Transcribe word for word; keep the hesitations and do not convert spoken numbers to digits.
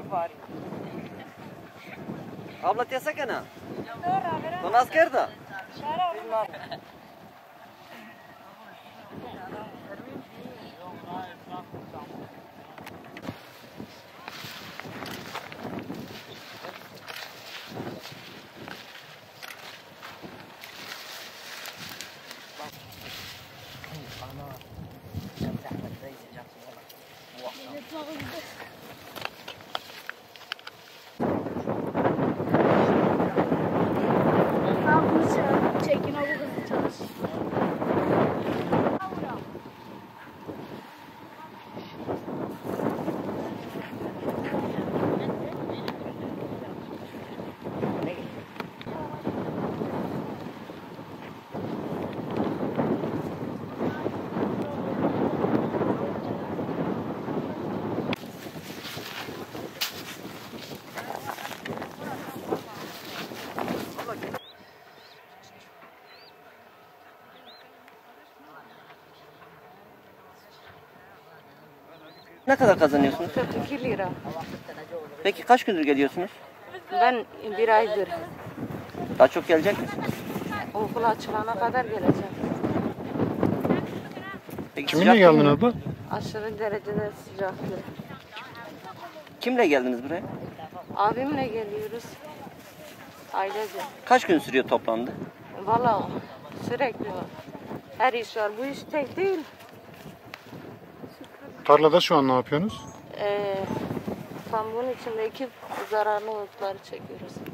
Abla tesa kana? To nas kerda? Çekin o hızlı çalış. Ne kadar kazanıyorsunuz? kırk iki lira. Peki kaç gündür geliyorsunuz? Ben bir aydır Daha çok gelecek misiniz? okul açılana kadar geleceğim. Peki, Kiminle sıcak geldin değil mi? abla? Aşırı derecede sıcaklı. Kimle geldiniz buraya? Abimle geliyoruz. Ailece. Kaç gün sürüyor toplamda? Valla sürekli var. Her iş var. Bu iş tek değil. Tarlada şu an ne yapıyorsunuz? Ee, tam bunun içindeki zararlı otları çekiyoruz.